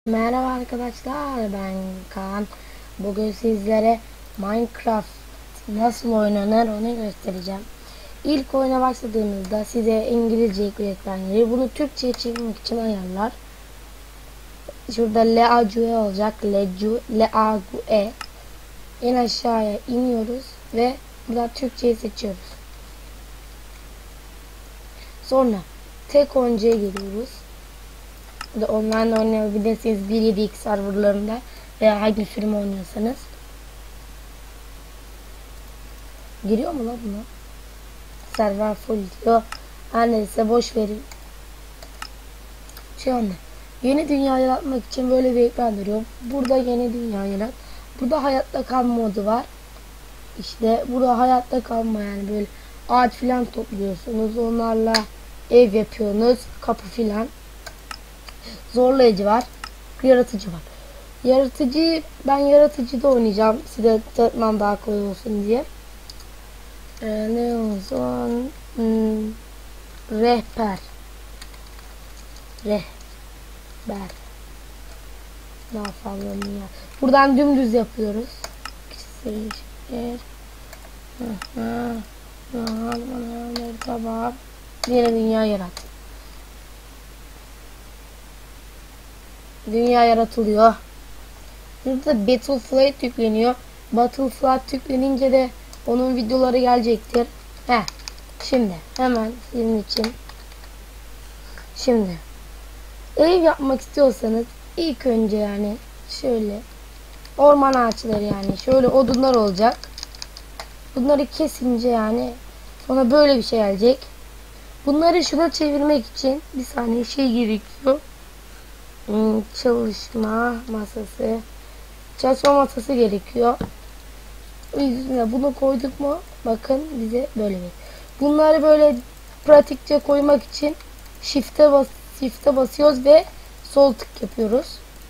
Merhaba arkadaşlar, ben Kaan. Bugün sizlere Minecraft nasıl oynanır onu göstereceğim. İlk oyuna başladığımızda size İngilizce öğretmenleri bunu Türkçe'ye çevirmek için ayarlar. Şurada LAGUE olacak. LAGUE. En aşağıya iniyoruz ve burada Türkçe'yi seçiyoruz. Sonra tek oyuncuya giriyoruz. Online oynayabilirsiniz 1.7x serverlarında veya hangi sürüm oynuyorsanız. Giriyor mu lan buna? Server full diyor. Her neyse boş verin. Şu anda yeni dünya yaratmak için böyle bir ekran duruyor. Burada yeni dünya yarat. Burada hayatta kalma modu var. İşte burada hayatta kalma, yani böyle ağaç filan topluyorsunuz. Onlarla ev yapıyorsunuz. Kapı filan. Zorlayıcı var. Yaratıcı var. Ben yaratıcıda oynayacağım. Size tanıtmam daha kolay olsun diye. Ne olsun? Rehber. Daha fazla ya. Buradan dümdüz yapıyoruz. Tamam. Yeni dünya yarat. Dünya yaratılıyor. Burada Battleflight yükleniyor. Battleflight yüklenince de onun videoları gelecektir. Şimdi hemen sizin için. Şimdi ev yapmak istiyorsanız ilk önce yani şöyle orman ağaçları, yani şöyle odunlar olacak. Bunları kesince yani sonra böyle bir şey gelecek. Bunları şuna çevirmek için bir saniye gerekiyor. Çalışma masası gerekiyor. O yüzden bunu koyduk mu bakın bize böyle bir. Bunları böyle pratikçe koymak için shift'e basıyoruz ve sol tık yapıyoruz.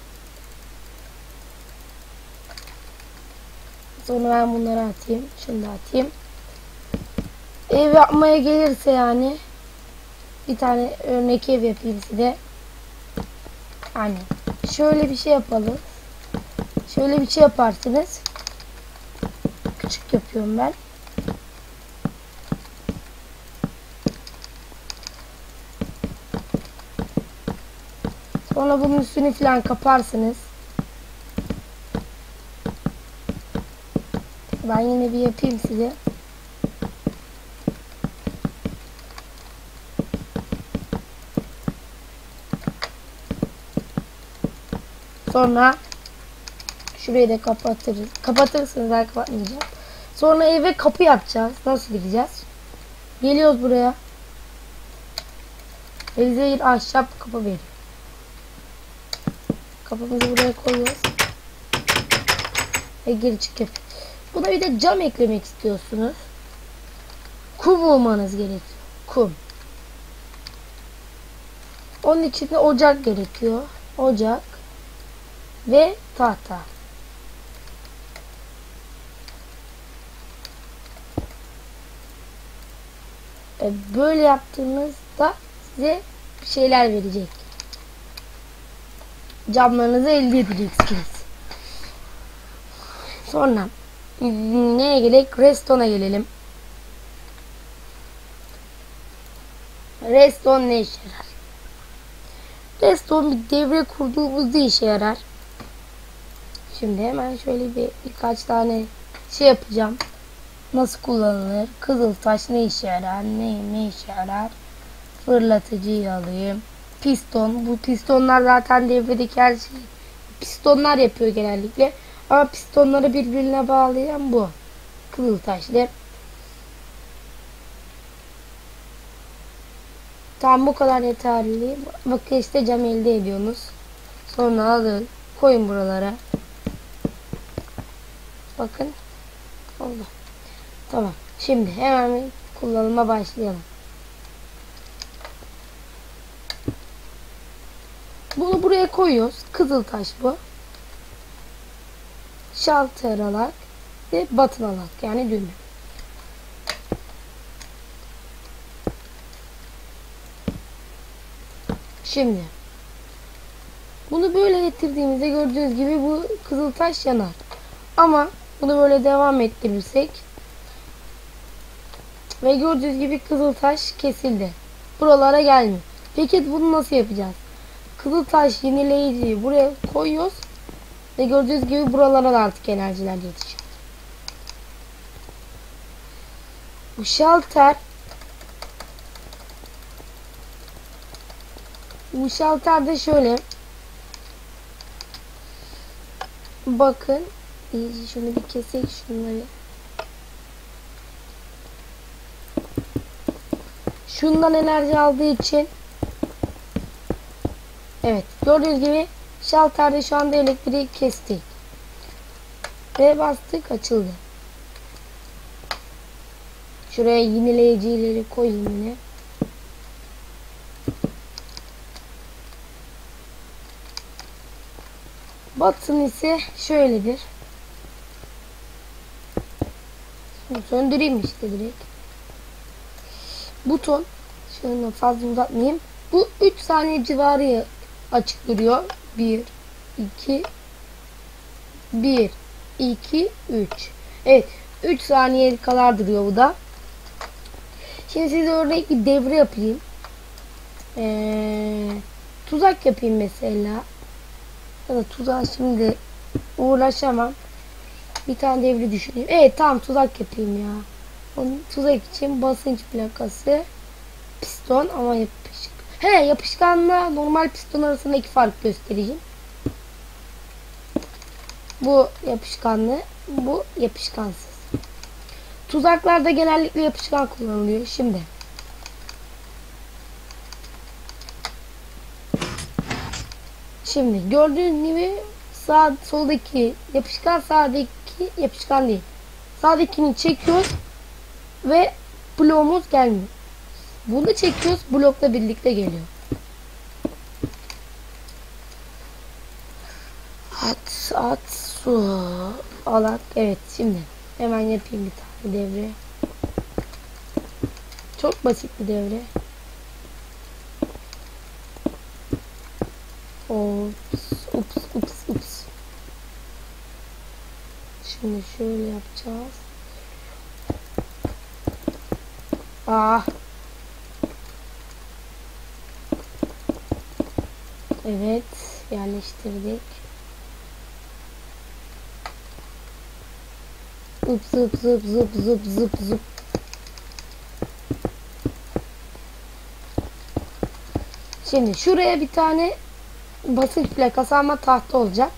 Sonra ben bunları atayım. Şunu da atayım. Ev yapmaya gelirse yani bir tane örnek ev yapayım size. Yani şöyle bir şey yapalım. Şöyle bir şey yaparsınız. Küçük yapıyorum ben. Sonra bunun üstünü falan kaparsınız. Ben yine bir yapayım size. Sonra şurayı da kapatırız. Kapatırsınız, ben kapatmayacağım. Sonra eve kapı yapacağız. Nasıl gideceğiz? Geliyoruz buraya. Elzehir ahşap kapı veriyor. Kapımızı buraya koyuyoruz. Ve geri çık yapıyoruz. Buna bir de cam eklemek istiyorsunuz. Kum bulmanız gerekiyor. Kum. Onun için de ocak gerekiyor. Ocak ve tahta. Böyle yaptığınızda size bir şeyler verecek. Camlarınızı elde edeceksiniz. Sonra neye gerek? Redstone'a gelelim. Redstone ne işe yarar? Redstone bir devre kurduğumuzda işe yarar. Şimdi hemen şöyle birkaç tane şey yapacağım. Nasıl kullanılır? Kızıltaş ne işe yarar? Ne işe yarar? Fırlatıcıyı alayım. Piston. Bu pistonlar zaten devredeki her şeyi pistonlar yapıyor genellikle. Ama pistonları birbirine bağlayan bu. Kızıltaşlı. Tam bu kadar yeterli. Bakın işte cam elde ediyorsunuz. Sonra alın. Koyun buralara. Bakın. Oldu. Tamam. Şimdi hemen kullanıma başlayalım. Bunu buraya koyuyoruz. Kızıltaş bu. Şalter alak ve batın alak, yani düğme. Şimdi Bunu böyle getirdiğimizde gördüğünüz gibi bu kızıltaş yanar. Ama bunu böyle devam ettirirsek ve gördüğünüz gibi kızıltaş kesildi. Buralara gelmiyor. Peki bunu nasıl yapacağız? Kızıltaş yenileyiciyi buraya koyuyoruz ve gördüğünüz gibi buralara da artık enerjiler yetişiyor. Bu şalter de şöyle. Bakın. İyice şunu bir kesek şunları. Şundan enerji aldığı için. Evet. Gördüğünüz gibi şalterde şu anda elektriği kestik. Ve bastık, açıldı. Şuraya yenileyicileri koyayım yine. Button ise şöyledir. Şimdi söndüreyim işte direkt. Buton. Şunu fazla uzatmayayım. Bu 3 saniye civarı açık duruyor. 1 2 3. Evet. 3 saniye kadar duruyor bu da. Şimdi size örnek bir devre yapayım. Tuzak yapayım mesela. Ya da tuzağa şimdi uğraşamam. Bir tane devre düşüneyim. Evet, tamam, tuzak yapayım ya. Onun tuzak için basınç plakası, piston ama yapışık. Yapışkanla normal piston arasındaki fark göstereceğim. Bu yapışkanlı, bu yapışkansız. Tuzaklarda genellikle yapışkan kullanılıyor. Şimdi gördüğünüz gibi soldaki yapışkan, sağdaki yapışkan değil. Sağdakini çekiyoruz ve bloğumuz gelmiyor. Bunu çekiyoruz, blokla birlikte geliyor. At su alak. Evet, şimdi hemen yapayım bir tane devre. Çok basit bir devre. Ups. Şimdi şöyle yapacağız. Evet, yerleştirdik. Zıp. Şimdi şuraya bir tane basınç plakası ama tahta olacak.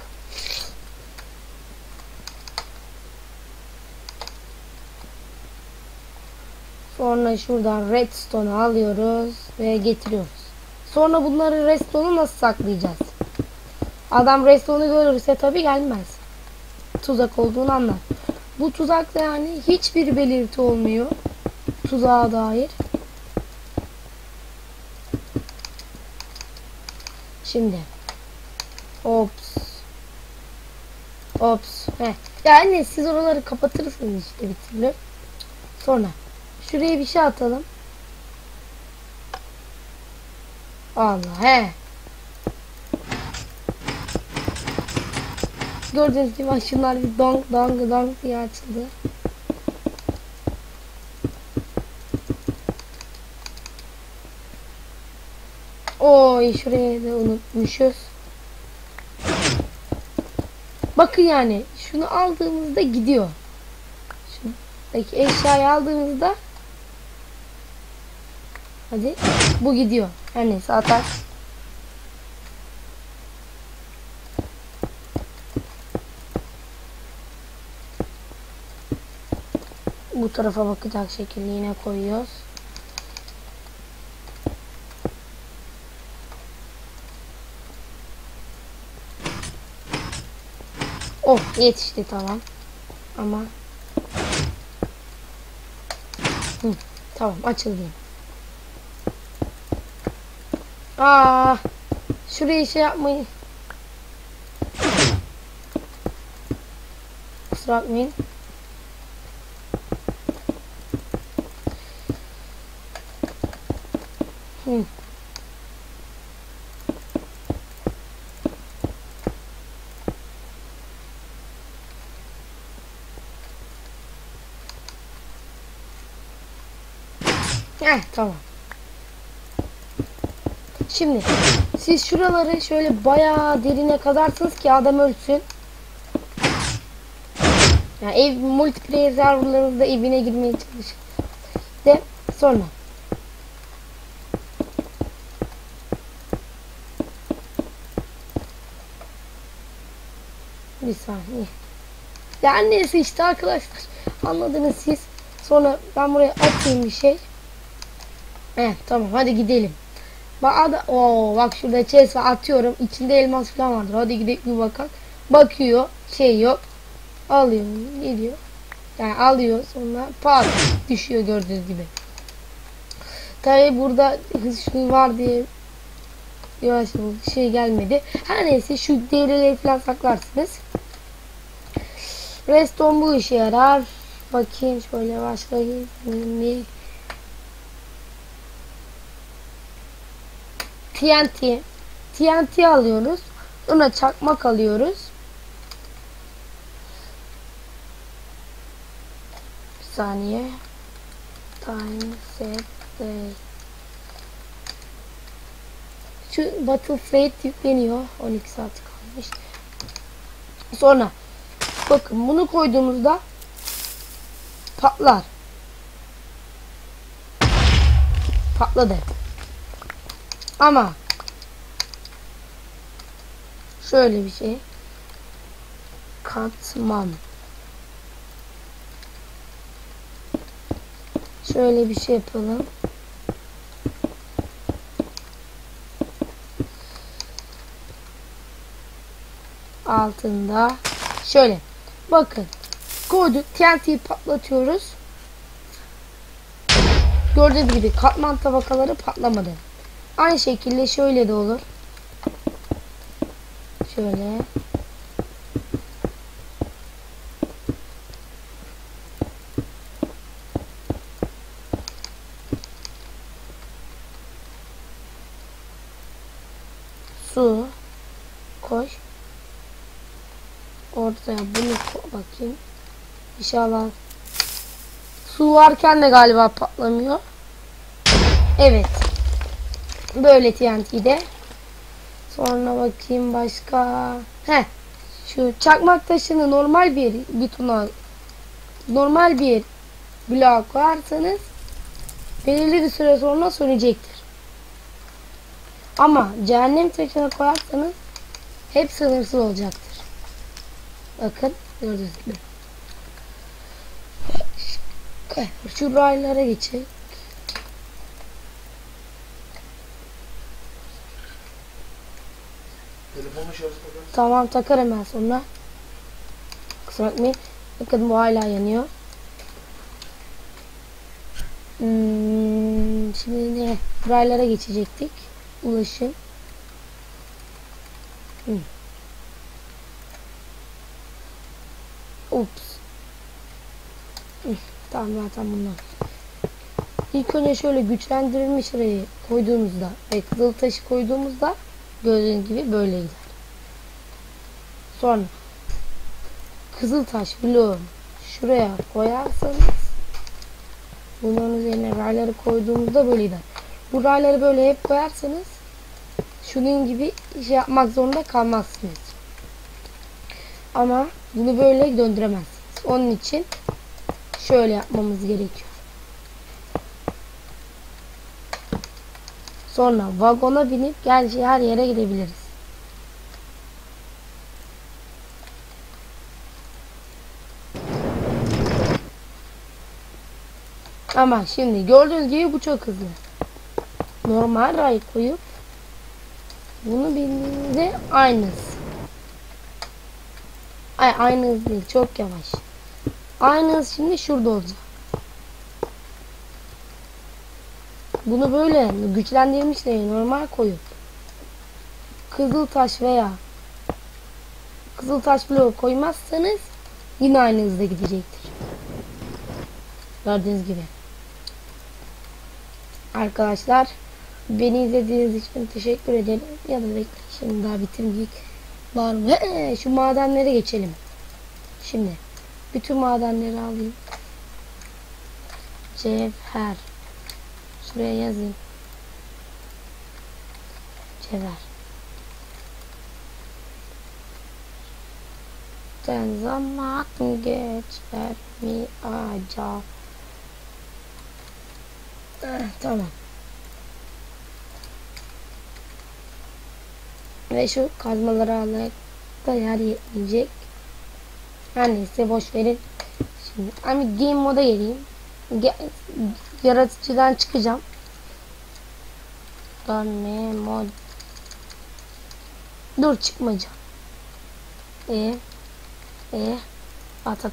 Sonra şuradan redstone'u alıyoruz ve getiriyoruz. Sonra bunları redstone'u nasıl saklayacağız? Adam redstone'u görürse tabii gelmez. Tuzak olduğunu anlar. Bu tuzakta yani hiçbir belirti olmuyor tuzağa dair. Şimdi ops. Yani siz oraları kapatırsınız işte bir türlü. Sonra şuraya bir şey atalım. Allah Gördüğünüz gibi şunlar bir dong diye açıldı. Oy, şuraya da unutmuşuz. Bakın yani şunu aldığımızda gidiyor. Şuradaki eşyayı aldığımızda hadi bu gidiyor. Her neyse, atar. Bu tarafa bakacak şekilde yine koyuyoruz. Oh, yetişti, tamam. Ama tamam, açıldı. Şuraya şey yapmayın. Kusura bakmayın. Tamam. Şimdi siz şuraları şöyle bayağı derine kazarsınız ki adam ölsün. Yani ev multiplayer serverlarınızda evine girmeye çalışın. De sonra bir saniye. Yani neyse işte arkadaşlar. Anladınız siz. Sonra ben buraya atayım bir şey. Tamam hadi gidelim. Bak şurada chest var, atıyorum. İçinde elmas falan vardır. Hadi gidelim bir bakalım. Bakıyor. Şey yok. Alıyor. Gidiyor. Yani alıyor sonra pat düşüyor gördüğünüz gibi. Tabi burada hız var diye yavaş şey gelmedi. Her neyse şu değerleri falan saklarsınız. Redstone bu işe yarar. Bakayım şöyle başka bir TNT alıyoruz. Sonra çakmak alıyoruz. Bir saniye. Time set day. Şu Battlefrate yükleniyor. 12 saat kalmış. Sonra bakın bunu koyduğumuzda patlar. Patladı. Ama şöyle bir şey. Katman. Şöyle bir şey yapalım. Altında şöyle bakın koyduk, TNT'yi patlatıyoruz. Gördüğünüz gibi katman tabakaları patlamadı. Aynı şekilde şöyle de olur. Şöyle su koy ortaya, bunu bakayım inşallah. Su varken de galiba patlamıyor. Evet, böyle TNT'de. Sonra bakayım başka. Şu çakmak taşını normal bir butona, normal bir bloğa koyarsanız belirli bir süre sonra sönecektir. Ama cehennem taşına koyarsanız hep sınırsız olacaktır. Bakın gördüğünüz gibi. Şu raylara geçelim. Tamam, takarım ben sonra. Kusura bakmayın. Bakın bu hala yanıyor. Şimdi ne? Raylara geçecektik. Ulaşım. Ups. Tamam, zaten bunlar. İlk önce şöyle güçlendirilmiş rayı koyduğumuzda ve kızıl taşı koyduğumuzda gördüğünüz gibi böyle gider. Sonra kızıl taş bloğu şuraya koyarsanız bunların üzerine rayları koyduğumuzda böyle gider. Bu rayları böyle hep koyarsanız şunun gibi şey yapmak zorunda kalmazsınız. Ama bunu böyle döndüremezsiniz. Onun için şöyle yapmamız gerekiyor. Sonra vagona binip geleceği her yere gidebiliriz. Ama şimdi gördüğünüz gibi bu çok hızlı. Normal ray koyup bunu bindiğinizde aynı hız. Aynı hız değil, çok yavaş. Aynı hız şimdi şurada olacak. Bunu böyle güçlendirilmiş değil, normal koyup kızıl taş veya kızıl taş bloğu koymazsanız yine aynı hızda gidecektir. Gördüğünüz gibi. Arkadaşlar, beni izlediğiniz için teşekkür ederim. Ya da bekle, şimdi daha bitirmeyecek. Var mı? Şu madenlere geçelim. Şimdi bütün madenleri alayım. Cevher. Şuraya yazayım. Cevher. Sen zaman geçer mi acaba? Tamam. Ve şu kazmaları almak da yer yetmeyecek. Her neyse boş verin. Şimdi ama game moda geleyim. Yaratıcıdan çıkacağım. Game mod. Dur çıkmayacağım. At.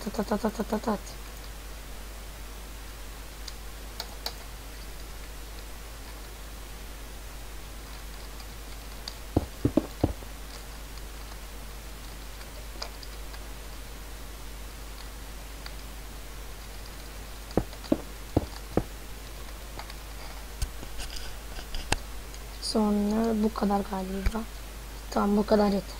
Sonra bu kadar galiba. Tamam bu kadar yeter.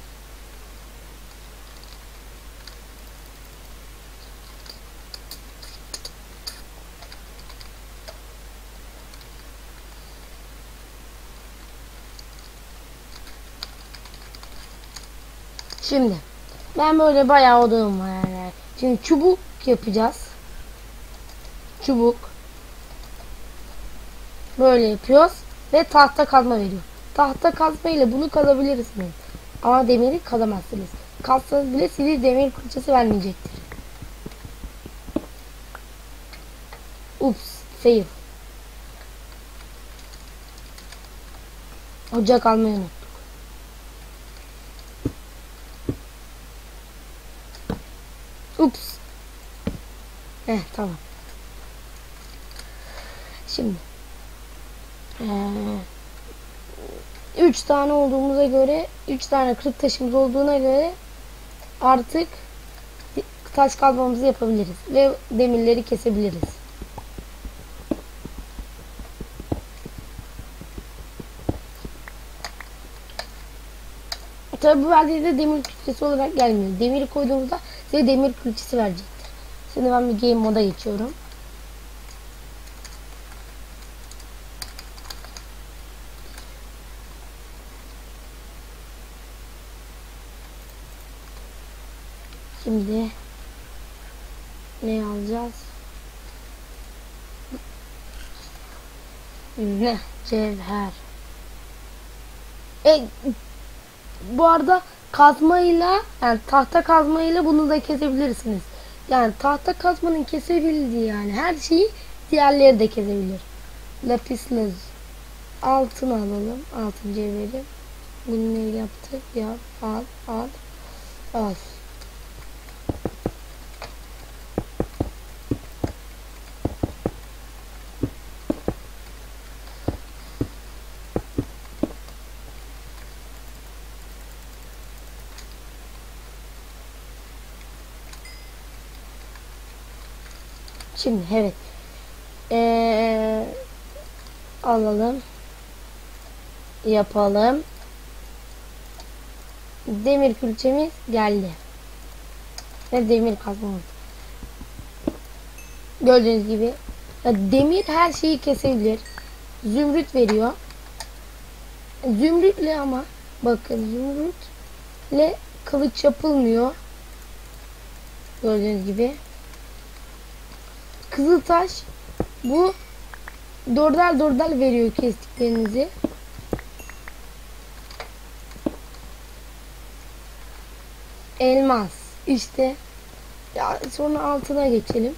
Şimdi ben böyle bayağı odunum var yani. Şimdi çubuk yapacağız. Çubuk. Böyle yapıyoruz. Ve tahta kazma veriyor. Tahta kazma ile bunu kazabilirsiniz. Ama demiri kazamazsınız. Kazsanız bile size demir külçesi vermeyecektir. Ups. Fail. Ocak almayı unuttuk. Ups. Tamam. Şimdi 3 tane olduğumuza göre 3 tane kırık taşımız olduğuna göre artık taş kazmamızı yapabiliriz ve demirleri kesebiliriz. Tabi bu verdiğinde demir külçesi olarak gelmiyor. Demiri koyduğumuzda size demir külçesi verecektir. Şimdi ben bir game moda geçiyorum. Şimdi ne alacağız? Ne? Cevher. Bu arada kazmayla yani tahta kazmayla bunu da kesebilirsiniz. Yani tahta kazmanın kesebildiği yani her şeyi diğerleri de kesebilir. Lapis lazuli. Altın alalım. Altın cevheri. Bunu ne yaptık? Ya al. Şimdi evet. Alalım. Yapalım. Demir külçemiz geldi. Ve demir kazmamız. Gördüğünüz gibi demir her şeyi kesebilir. Zümrüt veriyor. Zümrütle ama bakın zümrütle kılıç yapılmıyor. Gördüğünüz gibi. Kızıltaş bu dörder veriyor kestiklerinizi. Elmas işte ya, sonra altına geçelim.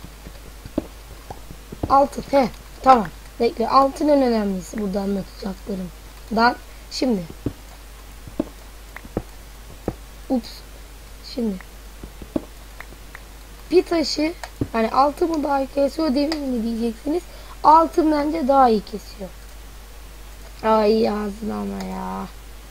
Altın tamam. Bekle, altın en önemlisi burada anlatacaklarımdan. Şimdi şimdi bir taşı yani altın mı daha iyi kesiyor demir mi diyeceksiniz. Altın bence daha iyi kesiyor. Ay ağzına ama ya.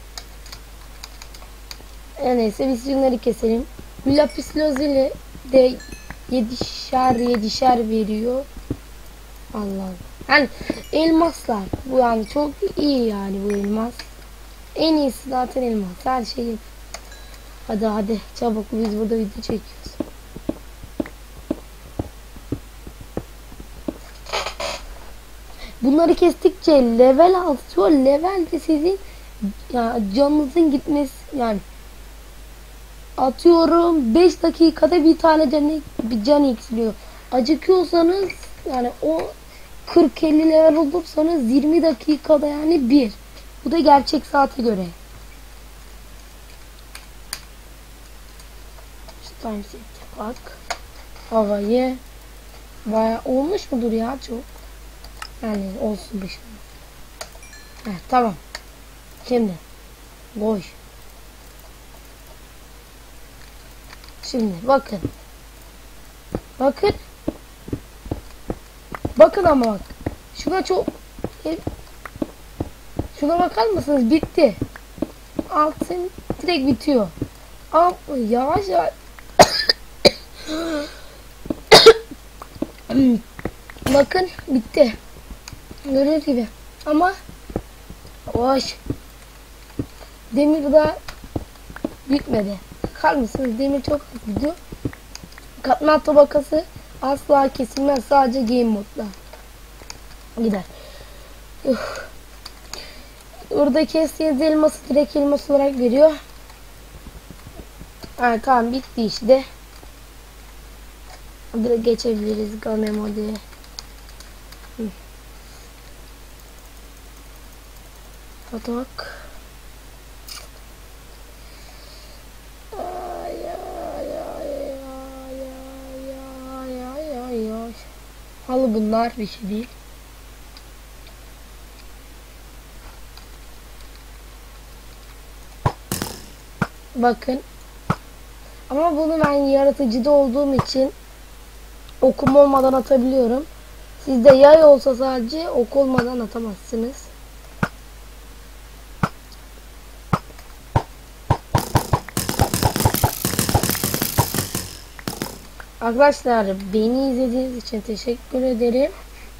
Neyse biz şunları keselim. Lapis lazuli de yedişer veriyor. Allah. Yani elmaslar. Bu yani çok iyi yani bu elmas. En iyisi zaten elmas. Her şeyi. Hadi çabuk biz burada video çekiyoruz. bunları kestikçe level artıyor. Level de sizin ya, canınızın gitmesi yani atıyorum 5 dakikada bir tane bir can eksiliyor. Acıkıyorsanız yani o 40-50 level olursanız 20 dakikada yani bir. Bu da gerçek saate göre. Şu time set bak. Havayı bayağı olmuş mudur ya çok. Yani olsun bir şey. Heh, tamam. Şimdi boş. Şimdi bakın. Bakın. Bakın ama bak. Şuna çok şuna bakar mısınız? Bitti. Altın direkt bitiyor. Ama yavaş yavaş bakın bitti. Gördüğünüz gibi. Ama hoş. Demir daha bitmedi. Bakar mısınız? Demir çok az gidiyor. Katman tabakası asla kesilmez. Sadece game modda gider. Burada kestiğiniz elması direkt elmas olarak veriyor. Evet tamam bitti işte. Direkt geçebiliriz game modu. Atak. Halı bunlar bir şey değil. Bakın. Ama bunu ben yaratıcıda olduğum için okum olmadan atabiliyorum. Sizde yay olsa sadece ok olmadan atamazsınız. Arkadaşlar beni izlediğiniz için teşekkür ederim.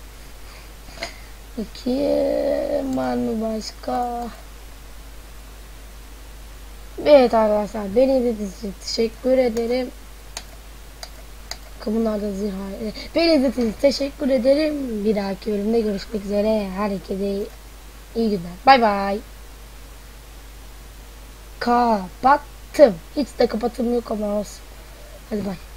Bakayım var mı başka? Evet arkadaşlar beni izlediğiniz için teşekkür ederim. Bunlar da zırha. Beni izlediğiniz için teşekkür ederim. Bir dahaki bölümde görüşmek üzere. Herkese iyi günler. Bay bay. Kapattım. Hiç de kapatım yok ama olsun. Hadi bay.